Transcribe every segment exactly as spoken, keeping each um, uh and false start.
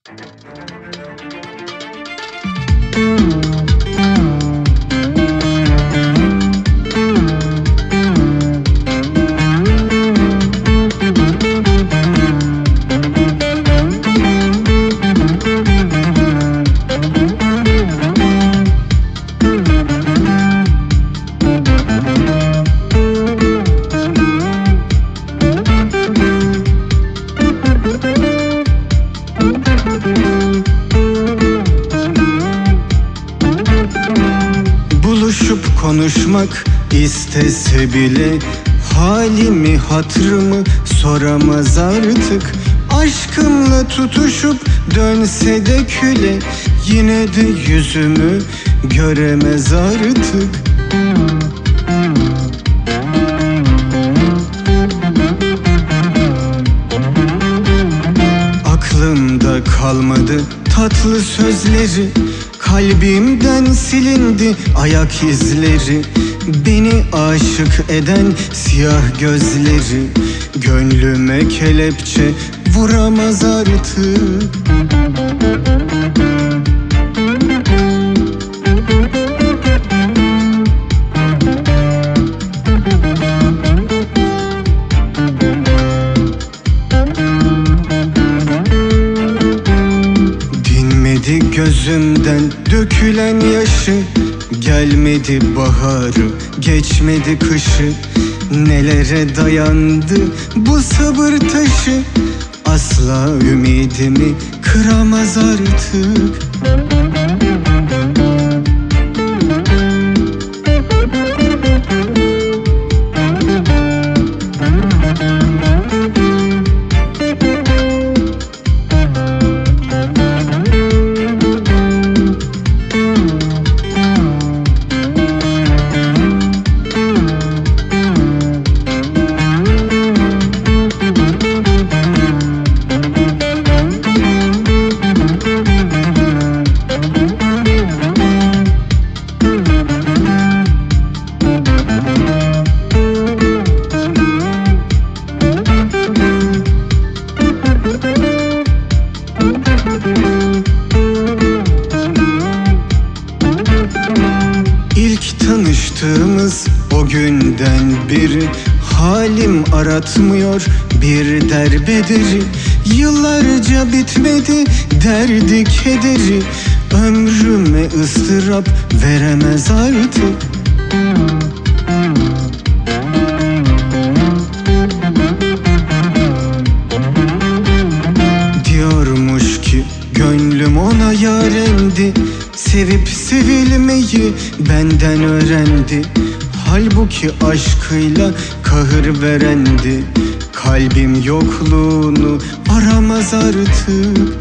Buluşup konuşmak istese bile halimi hatırımı soramaz artık. Aşkımla tutuşup dönse de küle yine de yüzümü göremez artık. Aklımda kalmadı tatlı sözleri, kalbimden silindi ayak izleri. Beni aşık eden siyah gözleri gönlüme kelepçe vuramaz artık. Dinmedi gözümden dökülen yaşı, gelmedi baharı, geçmedi kışı. Nelere dayandı bu sabır taşı, asla ümidimi kıramaz artık. İlk tanıştığımız o günden beri halim aratmıyor bir derbederi. Yıllarca bitmedi derdi kederi, ömrüme ıstırap veremez artık. Diyormuş ki gönlüm ona yarendi, sevip sevilmeyi benden öğrendi. Halbuki aşkıyla kahır verendi, kalbim yokluğunu aramaz artık.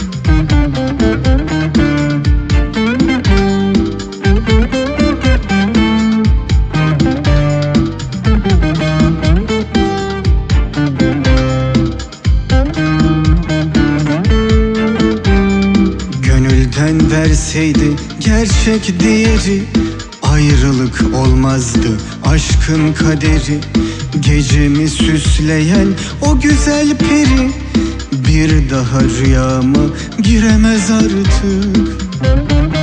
Gönülden verseydi gerçek değeri, ayrılık olmazdı aşkın kaderi. Gecemi süsleyen o güzel peri bir daha rüyama giremez artık.